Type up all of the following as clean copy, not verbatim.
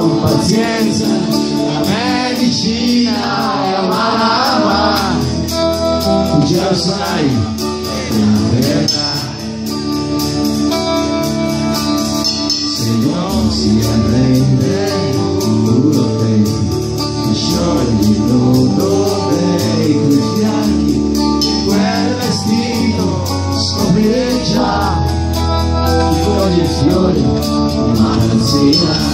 con pazienza, la medicina è amara, già lo sai, è la verità. Se non si arrende, uno te, sciogli il nodo dei tuoi fianchi, quel vestito scoprirei già i fogli e fiori di magazzina.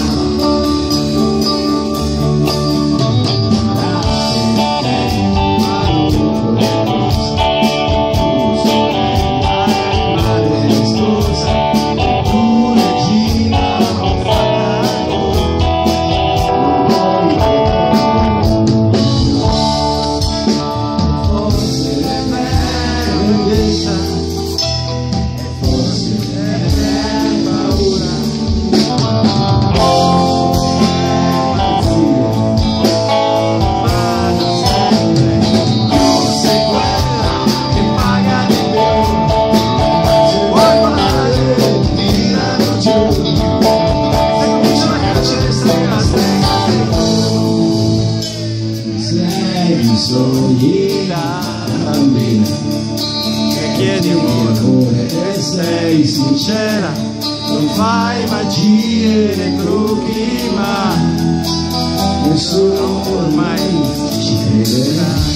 Sogni la bambina che chiedi amore e sei sincera, non fai magie né trucchi, ma nessuno ormai ci crederà.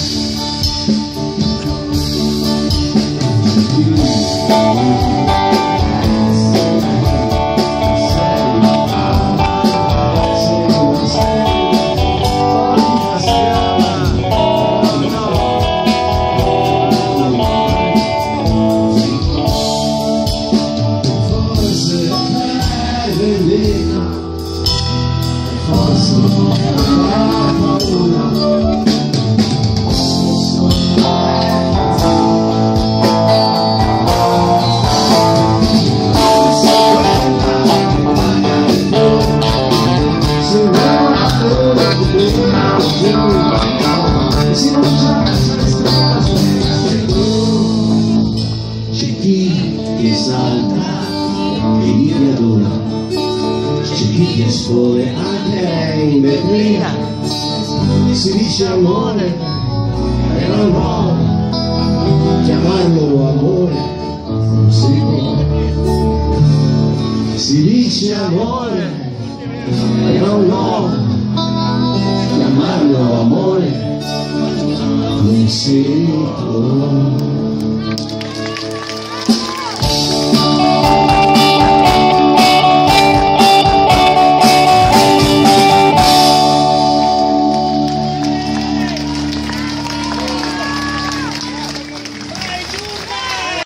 Forse la paura, c'è chi ti esalta e chi ti adora, c'è chi ti espone anche in vetrina. Si dice amore e non può chiamarlo amore, non si può. Si dice amore e non può chiamarlo amore, non si può.